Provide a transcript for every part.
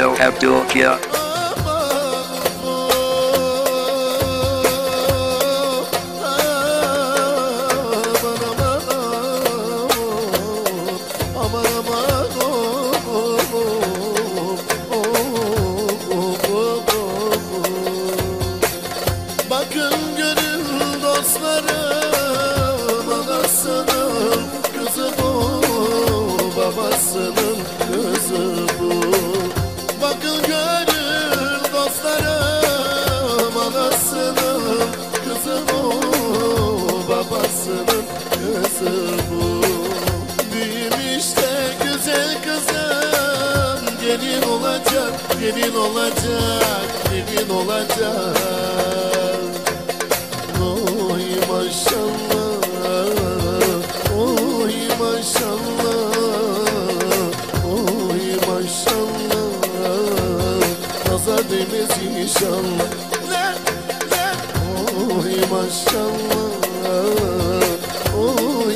Audio Abdul Kia. Bakın gönül dostlarım, anasının kızı bu, babasının kızı bu. Bakın gönül dostlarım, anasının kızı bu, babasının kızı bu. Büyümüş de güzel kızım, gelin olacak, gelin olacak, gelin olacak. Oy maşallah, oy maşallah, oy maşallah. Nazar değmez inşallah. Oy maşallah, oy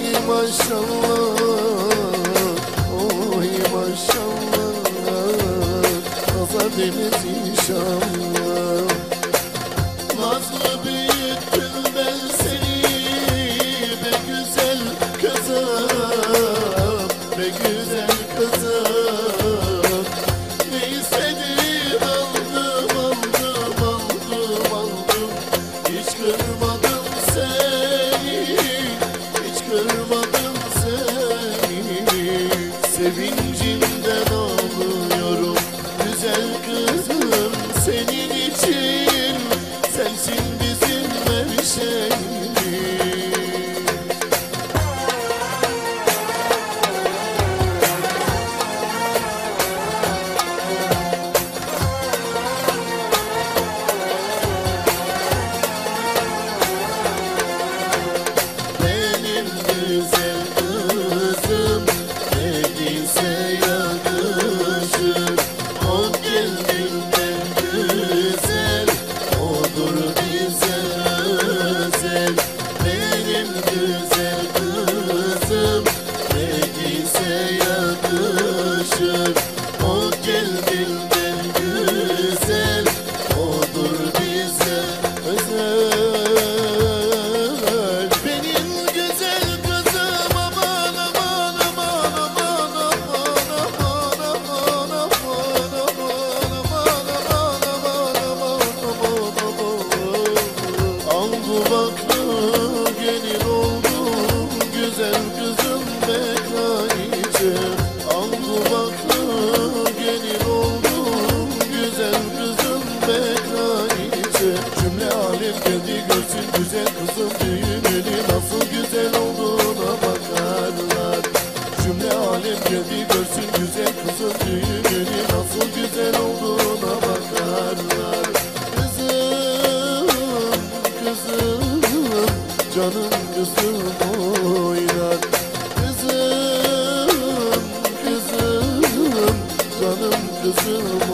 maşallah, oy maşallah. Nazar değmez inşallah. Nazlı büyüttüm ben seni be güzel kızım, be güzel kızım. Ne istedim aldım, aldım, aldım, aldım. Hiç kırmadım seni, hiç kırmadım seni. Sevincimden ağlıyorum güzel kızım, senin için. Sensin bizim her şeyimiz. Benim güzel kızım ne giyse yakışır. O kendinden güzel, odur bize özel. Benim güzel kızım ne giyse yakışır. O kendinden güzel, odur bize özel. Benim güzel kızım aman aman aman aman aman aman aman aman aman aman aman aman aman. Al duvaklı gelin oldum güzel kızım beklaiçe. Al duvaklı gelin oldum güzel kızım beklaiçe. Cümle alem geldi görsün güzel kızım düğününü, nasıl güzel olduğuna bakarlar. Cümle alem geldi görsün güzel kızım düğününü, nasıl güzel olduğuna bakarlar. Kızım, kızım, canım kızım oynar. Kızım, kızım, canım kızım